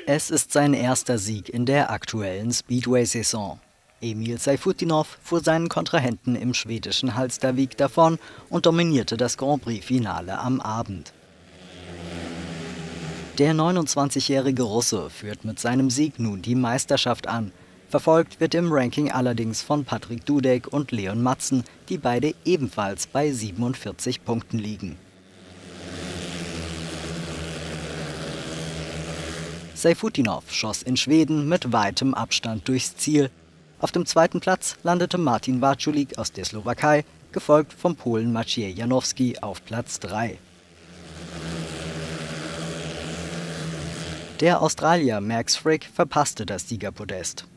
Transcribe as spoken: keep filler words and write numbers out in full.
Es ist sein erster Sieg in der aktuellen Speedway-Saison. Emil Sayfutdinov fuhr seinen Kontrahenten im schwedischen Hallstavik davon und dominierte das Grand Prix-Finale am Abend. Der neunundzwanzigjährige Russe führt mit seinem Sieg nun die Meisterschaft an. Verfolgt wird im Ranking allerdings von Patrik Dudek und Leon Madsen, die beide ebenfalls bei siebenundvierzig Punkten liegen. Sayfutdinov schoss in Schweden mit weitem Abstand durchs Ziel. Auf dem zweiten Platz landete Martin Waculik aus der Slowakei, gefolgt vom Polen Maciej Janowski auf Platz drei. Der Australier Max Fricke verpasste das Siegerpodest.